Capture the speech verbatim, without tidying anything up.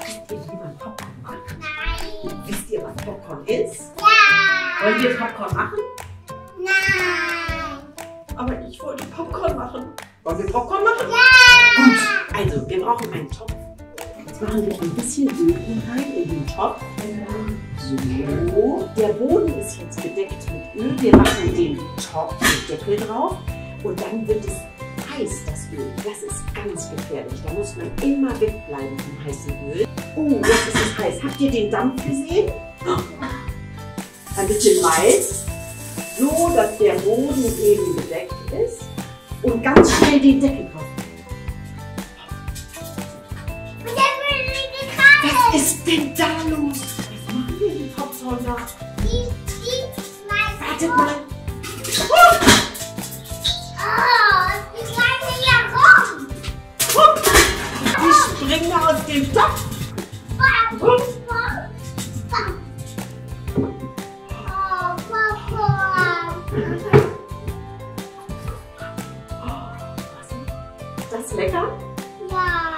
Habt ihr jemand Popcorn gemacht? Nein. Wisst ihr, was Popcorn ist? Ja. Wollen wir Popcorn machen? Nein. Aber ich wollte Popcorn machen. Wollen wir Popcorn machen? Ja. Gut, also wir brauchen einen Topf. Jetzt machen wir ein bisschen Öl rein in den Topf. So, der Boden ist jetzt bedeckt mit Öl. Wir machen den Topf mit Deckel drauf und dann wird es heiß, das Öl. Das ist ganz gefährlich. Da muss man immer wegbleiben vom heißen Öl. Oh, jetzt ist es heiß. Habt ihr den Dampf gesehen? Ein bisschen Malz, so dass der Boden eben bedeckt ist. Und ganz schnell den Deckel drauf. Und dann wird es kalt. Was ist denn da los? Was machen wir die Topfhäuser? Die, die schmeißen. Wartet mal. Oh, die schmeißen ja rum. Die springen aus dem Topf. Bam, bam, bam. Oh, Papa. Ist das lecker? Ja.